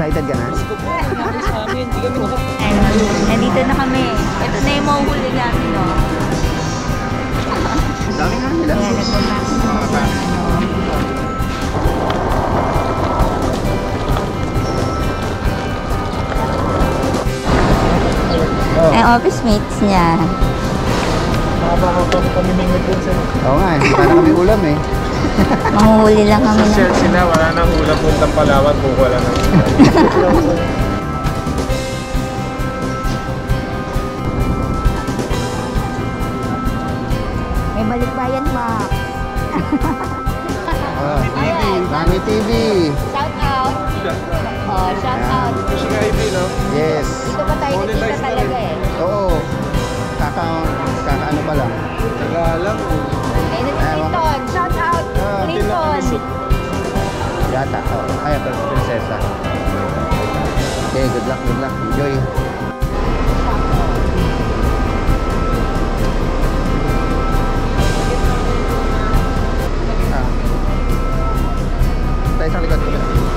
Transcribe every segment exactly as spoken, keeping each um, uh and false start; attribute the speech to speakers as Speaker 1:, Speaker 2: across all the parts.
Speaker 1: Excited ka na?
Speaker 2: Gusto po, nangyari sa amin. Hindi kami nakap...
Speaker 3: Ayun, nandito na kami. Ito na yung mahuhuli namin, no?
Speaker 1: Dami nga nila.
Speaker 3: Ayan, nagpapasok na sa ano.
Speaker 1: Oh.
Speaker 3: Ay, office mates niya.
Speaker 2: Nakabakaw kami kami ng nagpunsan.
Speaker 1: Oo nga, hindi pa na kami ulam eh.
Speaker 3: Manguhuli lang kami ng...
Speaker 2: Share sila, wala nang ulam puntang Palawan, buko lang ng
Speaker 3: May balikbayan, ma.
Speaker 1: Oh, T V. Mami T V.
Speaker 3: Shout out. Oh, shout out.
Speaker 2: Fishing I V, no?
Speaker 1: Yes.
Speaker 3: Dito ba tayo nakita talaga eh?
Speaker 1: Oo. Kaka, kakaano pa lang.
Speaker 2: Taga lang.
Speaker 3: Ayun na si Clinton. Shout out.
Speaker 1: Ah,
Speaker 3: Clinton.
Speaker 1: Yata. Oh. Ay, prinsesa. Okay, good luck, good luck. Enjoy. Ah. Tayo sa likod ko.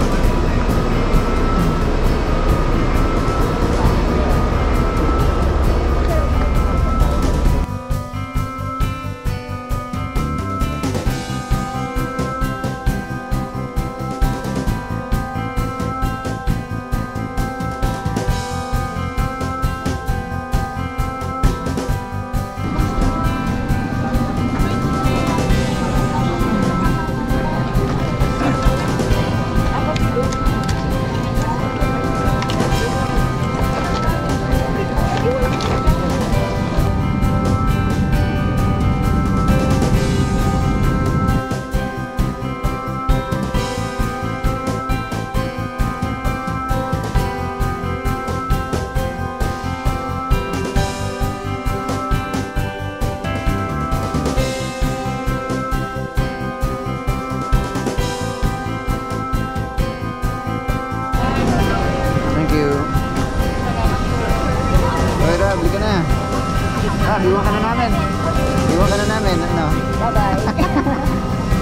Speaker 1: Ah, iwan ka na namin. Iwan ka na namin. Ano?
Speaker 3: Bye-bye.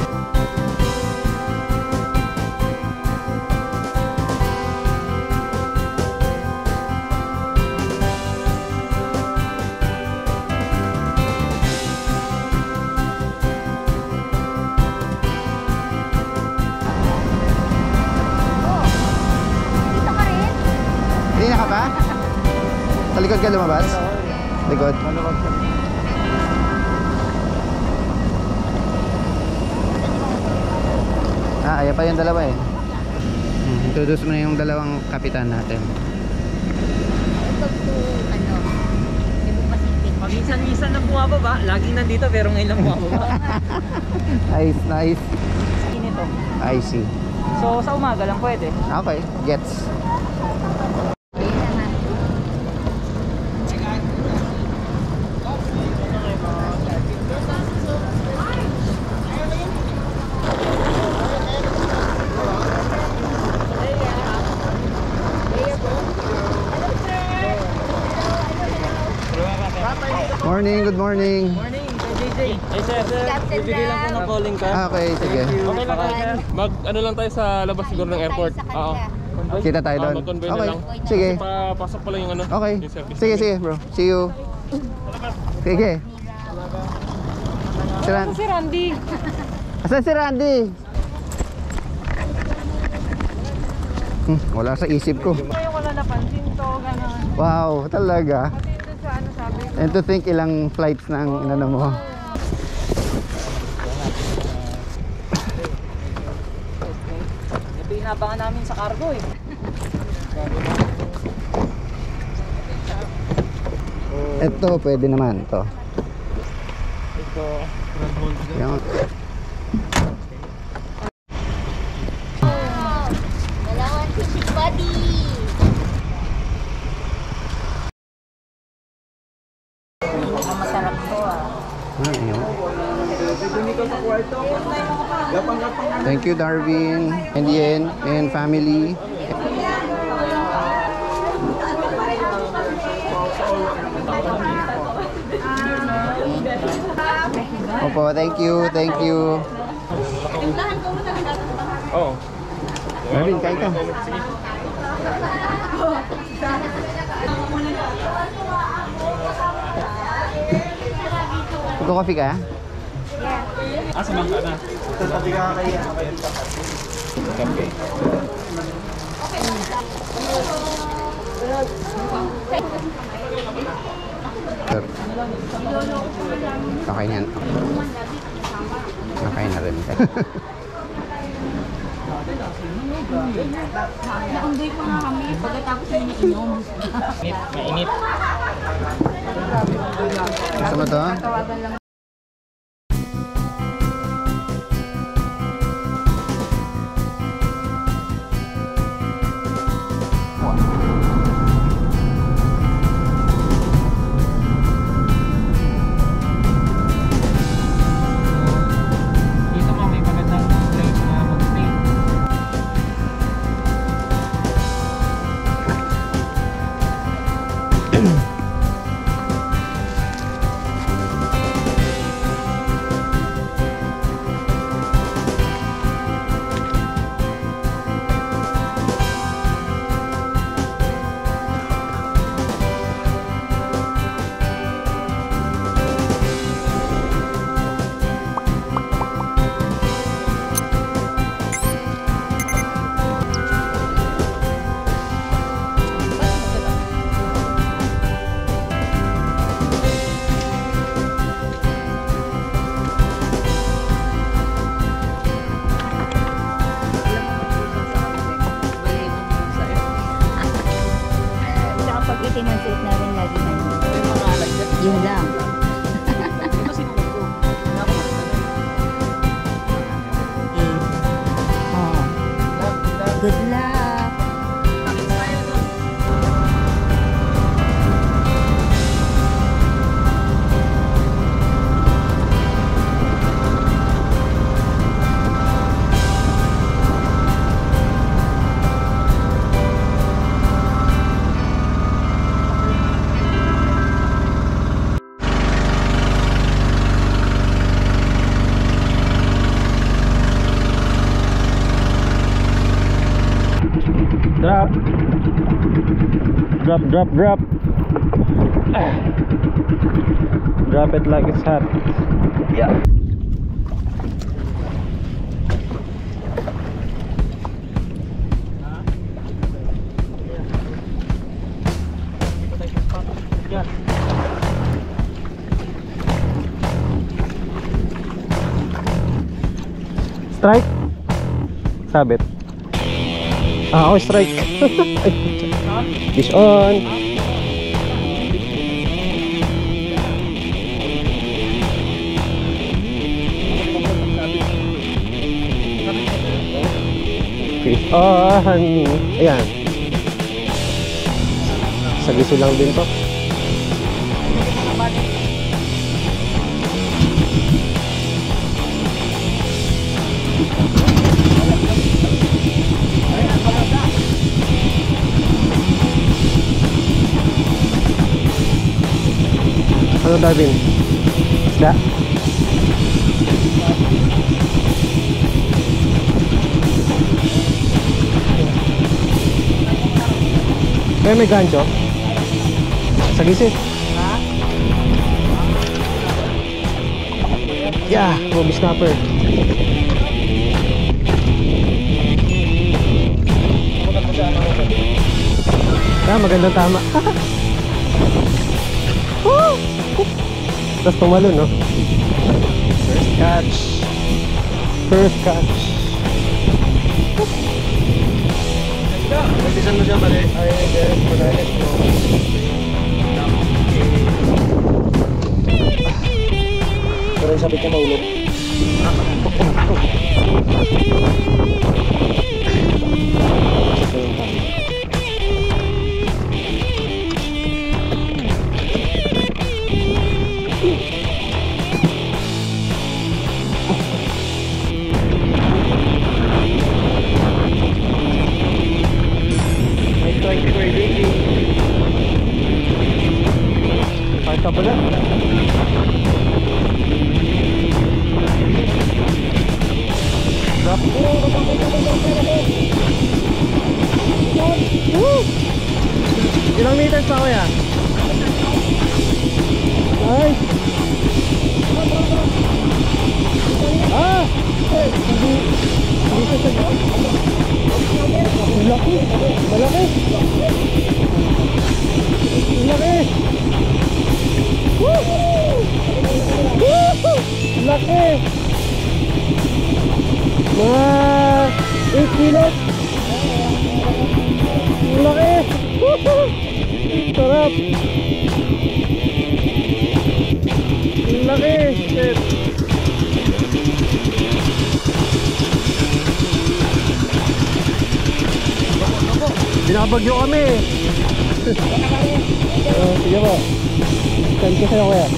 Speaker 1: Hindi na ka pa? Sa likod ka lumabas? Likod? Ah, ayan pa yung dalawa eh. Hmm, introduce mo na yung dalawang kapitan natin.
Speaker 3: Welcome to, ano, Cebu Pacific.
Speaker 2: Paminsan-minsan na bumababa. Laging nandito pero ngayon lang bumababa.
Speaker 1: Nice, nice.
Speaker 2: Skin ito.
Speaker 1: I see.
Speaker 2: So sa umaga lang pwede.
Speaker 1: Okay, gets. Morning, good morning.
Speaker 2: Morning, J J. Hey sir, sir.
Speaker 3: Captain
Speaker 2: Bibigay lang po ng calling ka.
Speaker 1: Ah, okay, sige.
Speaker 2: Okay lang kayo sir. Mag ano lang tayo sa labas siguro ng airport. Oo.
Speaker 1: Kita tayo doon.
Speaker 2: Ah, mag-convoy na
Speaker 1: Okay,
Speaker 2: lang.
Speaker 1: sige.
Speaker 2: Kasi papasok pa lang yung ano.
Speaker 1: Okay.
Speaker 2: yung service
Speaker 1: Sige,
Speaker 2: namin.
Speaker 1: sige bro. See you. Sige. Si Ran-
Speaker 2: Si Randy.
Speaker 1: Asan si Randy? Hmm, wala sa isip ko.
Speaker 2: Ngayon wala napansin to, gano'n.
Speaker 1: Wow, talaga.
Speaker 2: Pati ito sa ano sabi.
Speaker 1: And to think ilang flights na ang inano mo.
Speaker 2: Ito inabangan namin sa cargo eh.
Speaker 1: Ito, pwede naman to.
Speaker 2: Ito, front hold dyan.
Speaker 1: Yan.
Speaker 3: Dalawan fishing buddy. Masarap to ah.
Speaker 1: Ah, ayun. Thank you Darwin and Yen and family. Opo, thank you, thank you.
Speaker 2: Oo.
Speaker 1: Darwin, kain ka. Magko-coffee ka?
Speaker 2: Ah, sa bangka na. Kape.
Speaker 1: Sir. Okay na yan. Okay na rin.
Speaker 3: Naunggoy pa nga kami pagkatapos yung iniinom.
Speaker 2: Mainit.
Speaker 1: Gusto mo to?
Speaker 3: Tawagan lang.
Speaker 2: Dito pa may magandang place na mag-stay.
Speaker 3: Tsaka pag itim ang suit namin lagi na yun. Yun lang. Oh. Good luck.
Speaker 2: Drop. Drop, drop, drop. Ah. Drop it like it's hot. Yeah. Yeah. Strike. Sabit. Ah, oh, strike. Fish on. Fish on. Ayan. Sagisi lang din to. Ano, Darwin? Isda? Kaya may gancho? Sagisi? Yeah, Bobby snapper. Ah, magandang tama. Woo! Tapos tumalo, no? First catch. First catch. Nagbisan mo siya pala. Ay, ay, panalit mo. Pero yung sabit niya maulog. Kahit ka pala. Drop. Ilang meters pa kuya? Ay! Ah! Hindi, hindi sa sa... Malaki! Malaki! Malaki! Woo! Woo! Laki! Mga eight kilos! Laki! Woo! Sarap! Laki! Shit! Binabagyo kami! Oh, sige po. Send ko sa'yo kuya.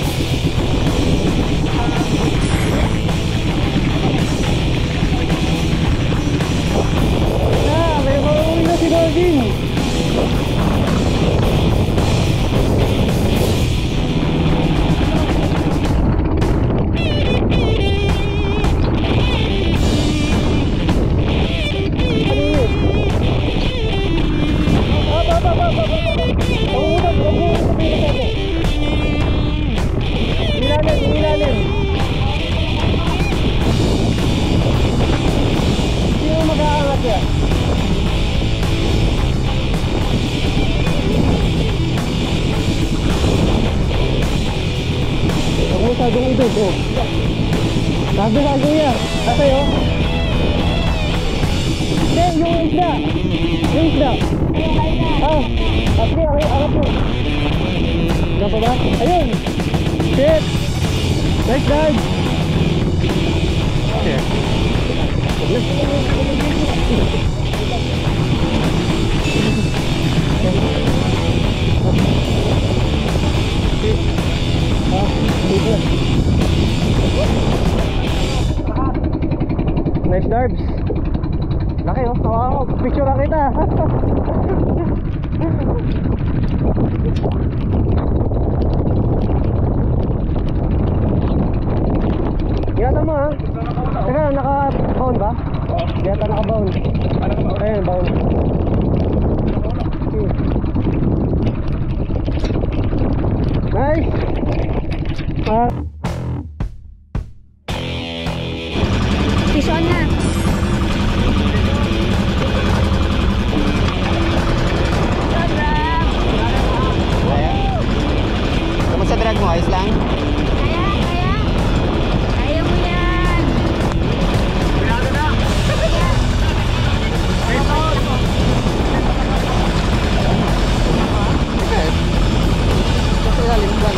Speaker 2: Ah, may mauwi na si Gordon. Masyadong idog, oh. Sabi ka, kuya. Ate, oh. Hindi, yung isda. Yung isda. Ah, ate, okay, arap mo. Diyan pa ba? Ayun. Shit. Nice dive. Okay. Nice dives. Laki oh. Wow, picture lang kita. Ingatan mo ha. Teka, naka-bound ba? Yata naka-bound. Ayun, bound. Nice. Ah.
Speaker 3: Fish on na.
Speaker 1: Kamusta drag mo? Ayos lang?
Speaker 3: Kaya, kaya. Kaya mo yan. Kaya na.
Speaker 1: Okay. Kasi lalim lang.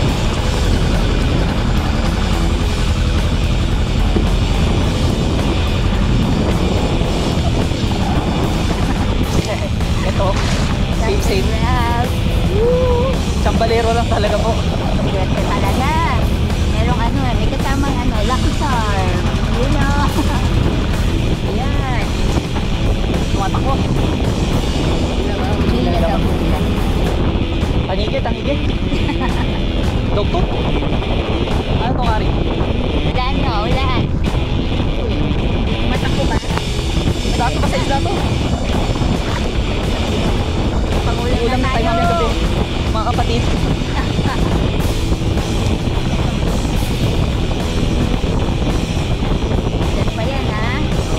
Speaker 4: Ito, safe safe. Woo! Chambalero lang talaga po.
Speaker 3: Swerte talaga. Merong ano, may kasamang ano, lucky charm. You know. Ayan.
Speaker 4: Tumatakbo.
Speaker 3: Hindi na daw po sila.
Speaker 4: Tangigit, tangigit. Dugtog. Ano to, Kari?
Speaker 3: Ulan no, ulan. Matakbo ba?
Speaker 4: Dato pa sa isla to.
Speaker 3: Pangulang
Speaker 4: Ulam
Speaker 3: na
Speaker 4: na tayo
Speaker 3: tayo.
Speaker 4: mamaya gabi. Mga kapatid.
Speaker 3: Yan pa yan ha.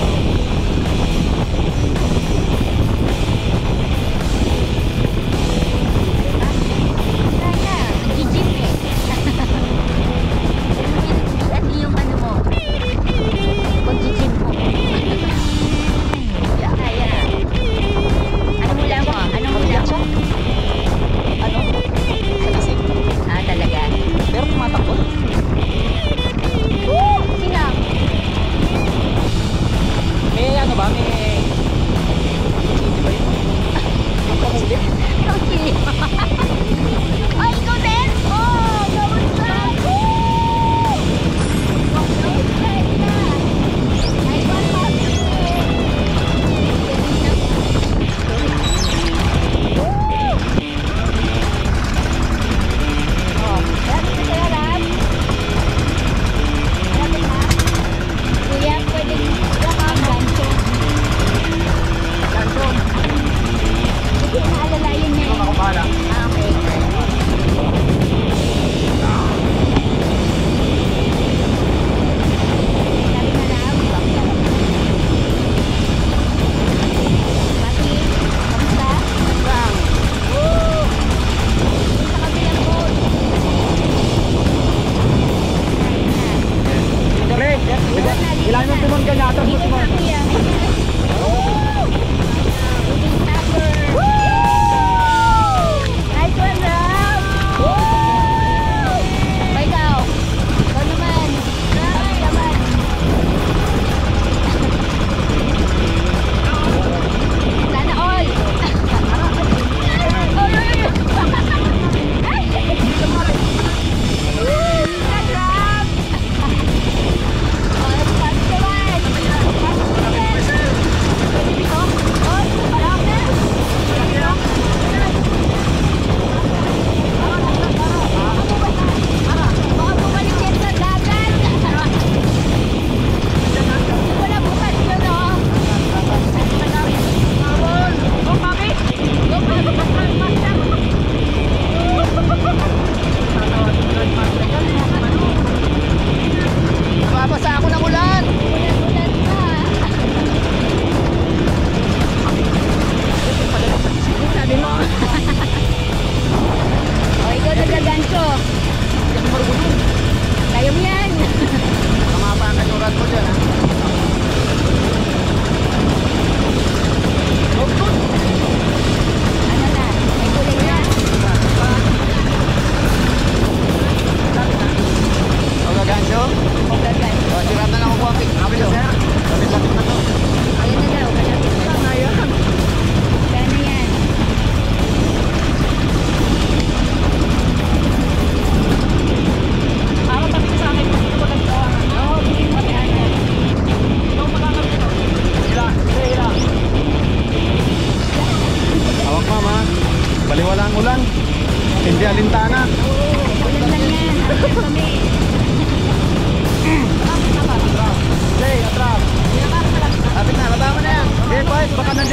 Speaker 3: Kaya, nag-jeep eh. At yung ano mo, pag-jeep mo. Yeah, kaya.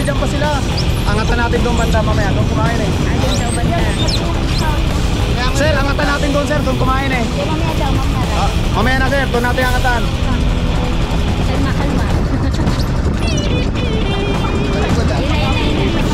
Speaker 2: dyan pa sila. Angatan natin doon banda mamaya. Doon kumain eh.
Speaker 3: Ayun daw ba na?
Speaker 2: Sir, angatan natin doon sir. Doon kumain eh.
Speaker 3: Kaya mamaya daw, mamaya daw.
Speaker 2: Ah, mamaya na sir. Doon natin angatan.
Speaker 3: Kalma, kalma. Yun na, yun na, yun na.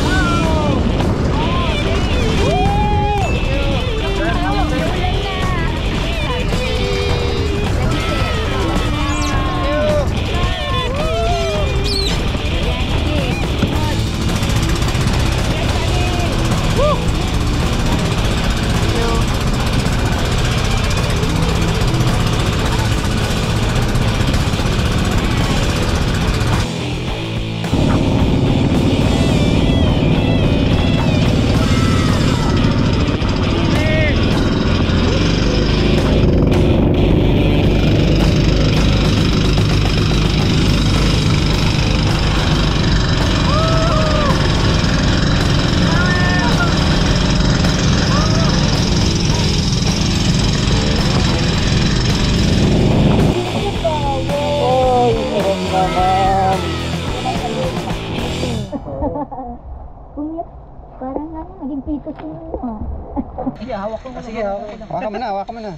Speaker 3: Kuya, parang ano, naging pitos mo mo.
Speaker 4: Sige, hawak ko na. Sige, hawak ko na.
Speaker 1: Hawakan mo na, hawakan mo na.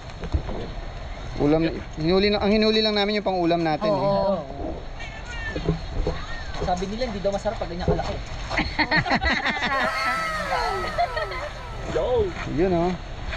Speaker 1: Ulam, hinuli lang, ang hinuli lang namin yung pang ulam natin eh.
Speaker 3: Oo.
Speaker 4: Sabi nila hindi daw masarap pag ganyan kalaki. Yo!
Speaker 1: Yun oh.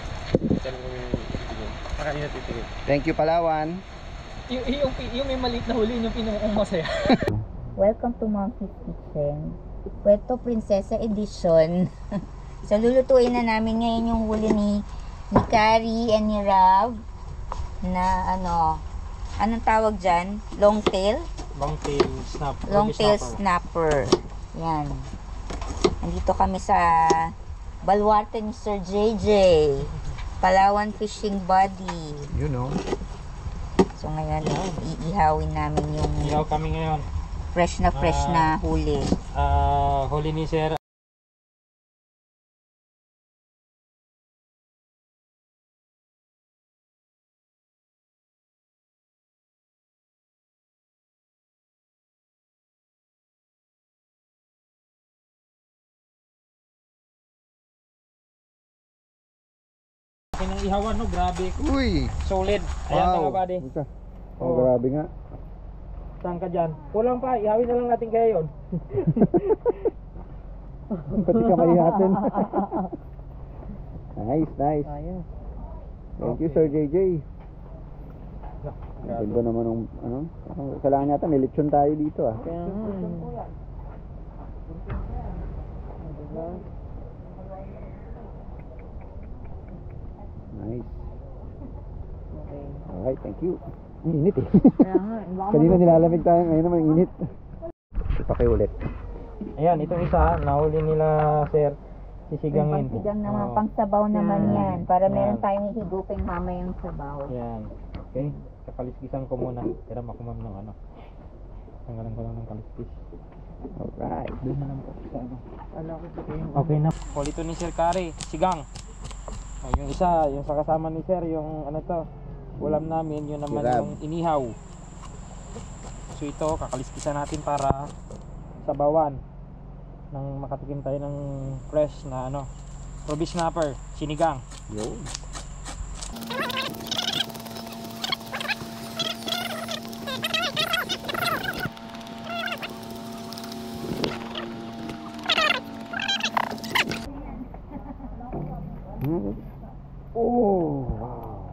Speaker 1: Thank you Palawan.
Speaker 4: Yung, yung, yung may maliit na huli, yung pinuong masaya.
Speaker 3: Welcome to Monkey's Kitchen. Puerto Princesa Edition. So lulutuin na namin ngayon yung huli ni ni Carrie and ni Rav na ano, anong tawag dyan? Long tail?
Speaker 4: Long tail snap.
Speaker 3: Long tail snapper. Yan. Nandito kami sa baluarte ni Sir J J. Palawan Fishing Buddy.
Speaker 1: You know.
Speaker 3: So ngayon, oh, iihawin namin yung
Speaker 5: Ihaw kami ngayon.
Speaker 3: fresh na fresh na huli.
Speaker 5: Ah, huli ni Sir. Akin ang ihawan, no? Grabe.
Speaker 1: Uy!
Speaker 5: Solid. Ayan
Speaker 1: Wow.
Speaker 5: mga buddy.
Speaker 1: Ika. Oh, grabe nga.
Speaker 5: Saan ka dyan? Kulang pa. Ihawin na lang natin kaya yun.
Speaker 1: Pati kamay natin. Nice, nice.
Speaker 5: Ayan.
Speaker 1: Thank you Sir J J. Ang ganda naman ng ano. Kailangan yata may lechon tayo dito ah.
Speaker 5: Kaya
Speaker 1: Nice.
Speaker 5: okay.
Speaker 1: Alright, thank you. Ang init eh.
Speaker 5: Kaya nga.
Speaker 1: Kanina nilalamig tayo, ngayon naman ang init. Ipakiulit.
Speaker 5: Ayan, itong isa. Nahuli nila Sir. Sisigangin.
Speaker 3: Pangsigang naman,
Speaker 5: Oo.
Speaker 3: pangsabaw naman yan. Para meron
Speaker 5: Yan.
Speaker 3: tayong higupin mamayang sabaw.
Speaker 5: Yan. Okay. Kakaliskisan ko muna. Tiram ako ma'am ng ano. Tanggalan ko lang ng kaliskis.
Speaker 1: Alright.
Speaker 5: Doon na lang po sa ano. Okay na. Huli ito ni Sir Kari. Sigang. O, yung isa, yung sa kasama ni Sir, yung ano to. Ulam namin, yun naman
Speaker 1: Sirab.
Speaker 5: yung inihaw. So ito, kakaliskisan natin para sabawan. Nang makatikim tayo ng fresh na ano. Ruby snapper. Sinigang.
Speaker 1: Yo. Hmm. Oh, wow.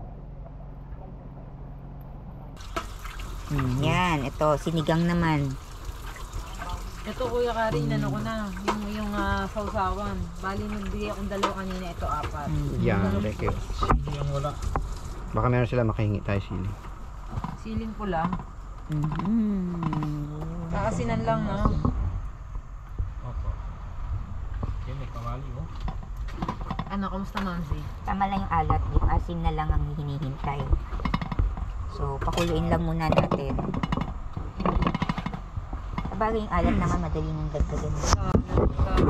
Speaker 3: Hmm, yan, ito, sinigang naman.
Speaker 6: Ito Kuya Kari, inano ko na, yung, yung uh, sausawan. Bali, nagbigay akong dalawa kanina, ito apat.
Speaker 3: Hmm.
Speaker 1: Yan, thank you.
Speaker 5: Yung wala.
Speaker 1: Baka meron sila makahingi tayo sili.
Speaker 6: Siling pula.
Speaker 3: Mm-hmm.
Speaker 6: Kakasinan lang, no?
Speaker 5: Opo. Yan, may kawali oh.
Speaker 6: Ano, kamusta Mamsi?
Speaker 3: Tama lang yung alat, yung asin na lang ang hinihintay. So, pakuluin lang muna natin. Bagay yung alat naman, madali nang dagdagan.
Speaker 6: Uh, uh,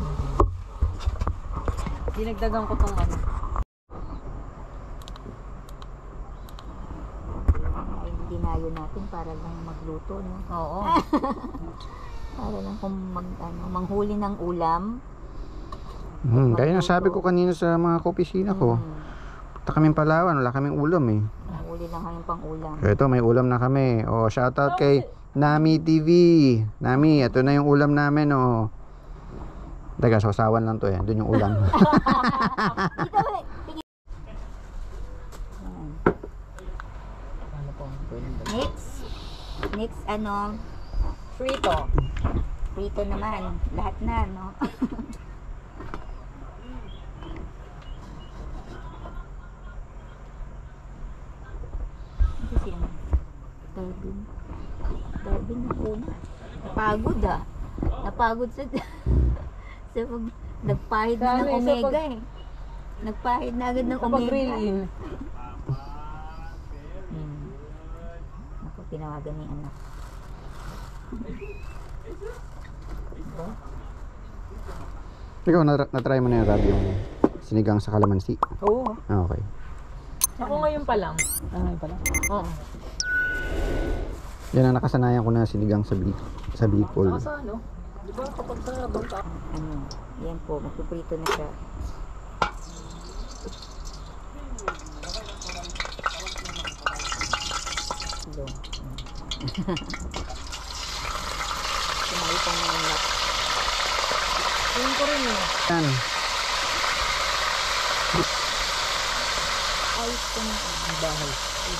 Speaker 6: dinagdagan ko tong ano.
Speaker 3: Ay, hindi na ulo natin para lang magluto, no?
Speaker 6: Oo.
Speaker 3: Para lang kung mag, ano, manghuli ng ulam.
Speaker 1: Hmm, kaya nasabi ko kanina sa mga kaopisina ko.
Speaker 3: Hmm.
Speaker 1: Punta kaming Palawan, wala kaming ulam eh.
Speaker 3: Manghuli lang kami pang ulam.
Speaker 1: Ito, may ulam na kami. Oh, shoutout kay Nami T V. Nami, ito na yung ulam namin, oh. Teka, sausawan lang to eh. Doon yung ulam.
Speaker 3: Dito, tingin. Yan.
Speaker 4: Ano po?
Speaker 3: Next. Next, ano,
Speaker 6: Frito.
Speaker 3: prito naman. Lahat na, no? Ito siya. Darwin. Darwin na una. Napagod ah. Napagod sa... sa pag... Nagpahid na ng
Speaker 6: Dami, sa
Speaker 3: omega
Speaker 6: pag-
Speaker 3: eh. Nagpahid na agad ng
Speaker 6: Kapag
Speaker 3: omega.
Speaker 6: grill in.
Speaker 3: Hmm. Ako, tinawagan ni anak. Diba?
Speaker 1: Ikaw, na- na-try mo na yung Rob yung sinigang sa kalamansi.
Speaker 6: Oo.
Speaker 1: Ah, okay.
Speaker 6: Ako ngayon pa lang.
Speaker 4: Ah, yun pala.
Speaker 6: Oo.
Speaker 1: Yan ang nakasanayan ko na sinigang sa, Bi- sa Bicol.
Speaker 6: Saka sa ano? Di ba kapag sa bangka?
Speaker 3: Ano, yan po, magpiprito na siya. Hello. Kumalit ang mga anak.
Speaker 6: Tingin ko rin eh.
Speaker 1: Yan.
Speaker 3: Ay, kung ang bahay.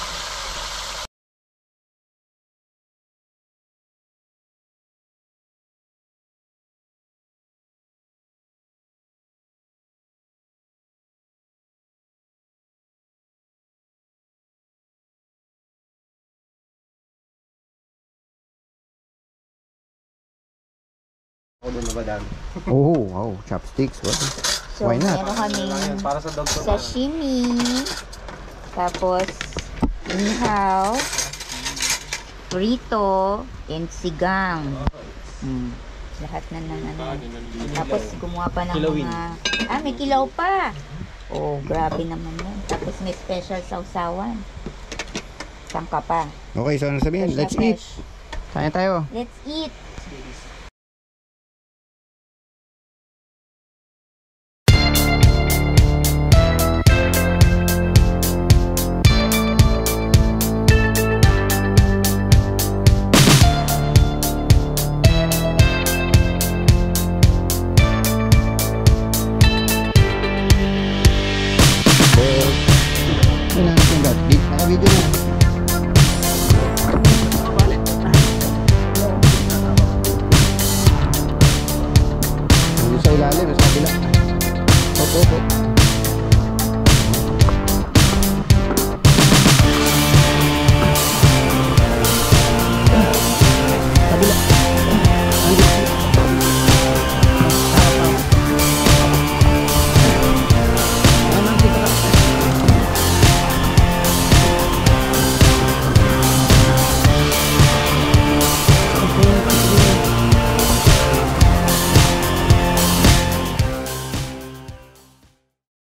Speaker 1: Oh, wow. Chopsticks. What?
Speaker 3: So,
Speaker 1: Why not?
Speaker 3: meron kaming
Speaker 5: Para sa dog to.
Speaker 3: sashimi, tapos inhaw, prito, and sigang. Hmm. Lahat na ng ano. Tapos gumawa pa ng
Speaker 5: Kilawin.
Speaker 3: mga... Ah, may kilaw pa! Oh, grabe naman yan. Tapos may special sausawan. Sangka pa.
Speaker 1: Okay, so ano sabihin?
Speaker 3: Fresh na
Speaker 1: Let's eat.
Speaker 3: fresh.
Speaker 1: Kain tayo.
Speaker 3: Let's eat!